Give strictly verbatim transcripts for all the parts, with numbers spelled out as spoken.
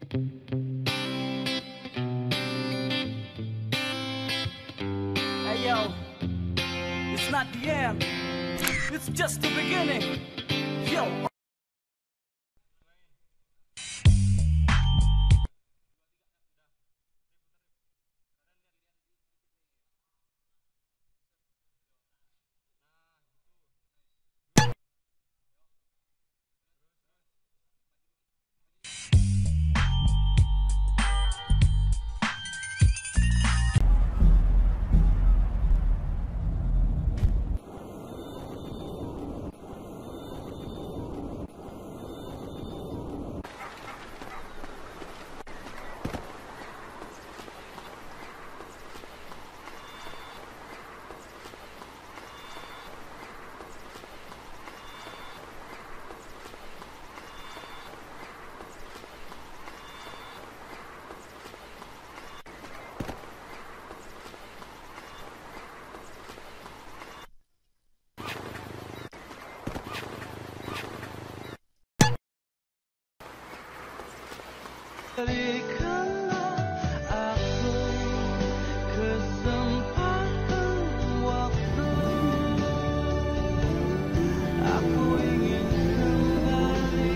Hey yo, it's not the end, it's just the beginning. Yo. Berikanlah aku kesempatan waktu, aku ingin kembali.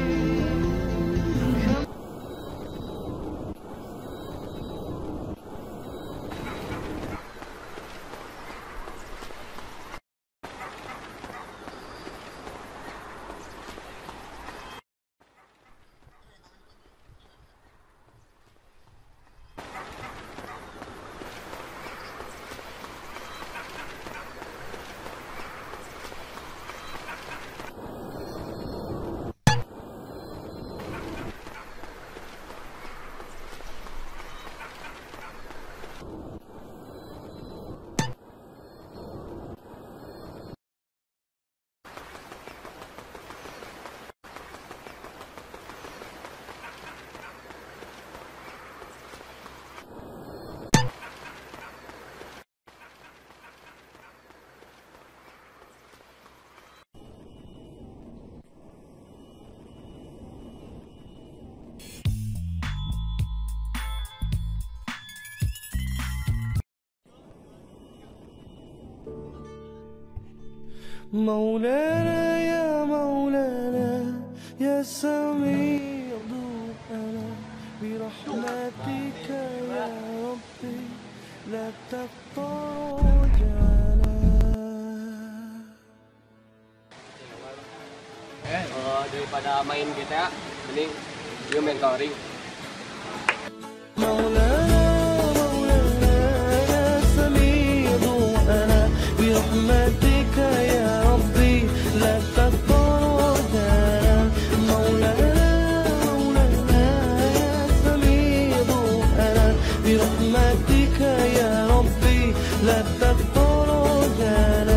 مولانا يا مولانا يا سميع دعانا برحمتك يا ربي لا تقطع رجانا. Eh, uh, daripada main G T A, mending dia main coloring. مولانا مولانا يا سميع دعانا برحمتك يا ربي لا تقطع رجانا. مولانا مولانا يا سميع دعانا برحمتك يا ربي لا تقطع رجانا.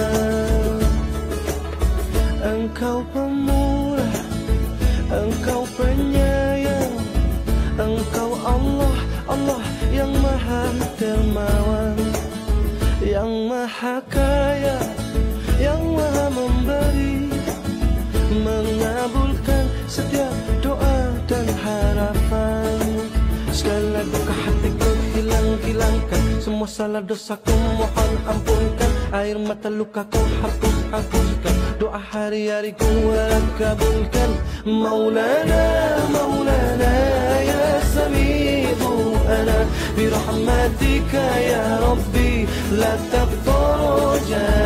Engkau pemurah, Engkau penyayang, Engkau Allah, Allah yang maha dermawan, yang maha kaya, yang maha memberi, mengabulkan setiap doa dan harapan. Segala duka hatiku hilang-hilangkan, semua salah dosaku mohon ampunkan, air mata lukaku hapus-hapuskan, doa hari-hari ku kabulkan. Maulana, Maulana ya sami'u ana birahmatika ya Rabbi la taqtar